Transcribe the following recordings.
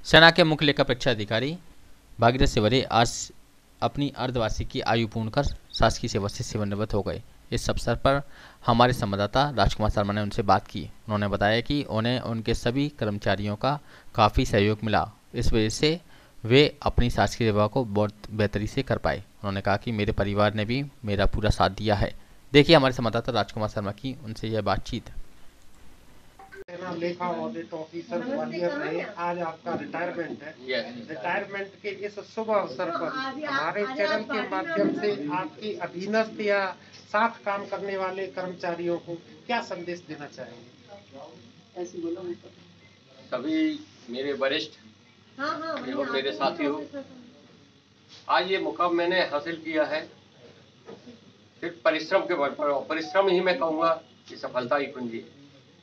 सेना के मुख्य लेखा परीक्षा अधिकारी भागीरथ सेवरे आज अपनी अर्धवार्षिक की आयु पूर्ण कर शासकीय सेवा से सेवानिवृत्त हो गए। इस अवसर पर हमारे संवाददाता राजकुमार शर्मा ने उनसे बात की। उन्होंने बताया कि उन्हें उनके सभी कर्मचारियों का काफ़ी सहयोग मिला। इस वजह से वे अपनी शासकीय सेवा को बहुत बेहतरी से कर पाए। उन्होंने कहा कि मेरे परिवार ने भी मेरा पूरा साथ दिया है। देखिए हमारे संवाददाता राजकुमार शर्मा की उनसे यह बातचीत। सेना लेखा ऑडिट ऑफिसर ग्वालियर रहे, आज आपका रिटायरमेंट है। रिटायरमेंट के इस शुभ अवसर पर हमारे चैनल के माध्यम से आपकी अधीनस्थ या साथ काम करने वाले कर्मचारियों को क्या संदेश देना चाहेंगे? ऐसे बोलो सभी मेरे वरिष्ठ एवं मेरे साथियों, आज ये मुकाम मैंने हासिल किया है सिर्फ परिश्रम के बल पर। परिश्रम ही मैं कहूँगा कि सफलता की कुंजी है।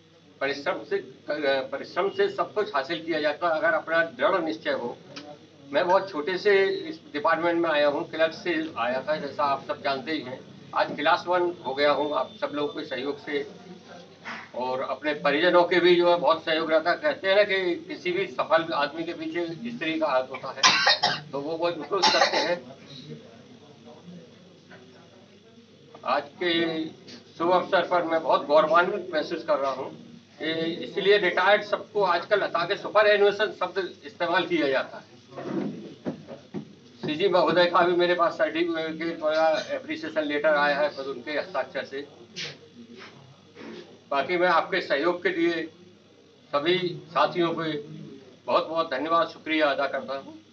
परिश्रम से सब कुछ हासिल किया जाता है अगर अपना दृढ़ निश्चय हो। मैं बहुत छोटे से इस डिपार्टमेंट में आया हूँ, क्लर्क से आया था, जैसा आप सब जानते ही हैं। आज क्लास 1 हो गया हूँ आप सब लोगों के सहयोग से, और अपने परिजनों के भी जो है बहुत सहयोग रहता है। कहते हैं ना कि किसी भी सफल आदमी के पीछे स्त्री का हाथ होता है, तो वो बहुत महसूस करते हैं। आज के शुभ अवसर पर मैं बहुत गौरवान्वित महसूस कर रहा हूँ। इसलिए रिटायर्ड सबको आजकल हटा के सुपर एनुएशन शब्द इस्तेमाल किया जाता है। सीजी महोदय का भी मेरे पास सर्टिफिकेट एप्रिसिएशन लेटर आया है खुद उनके हस्ताक्षर से। बाकी मैं आपके सहयोग के लिए सभी साथियों को बहुत बहुत धन्यवाद शुक्रिया अदा करता हूँ।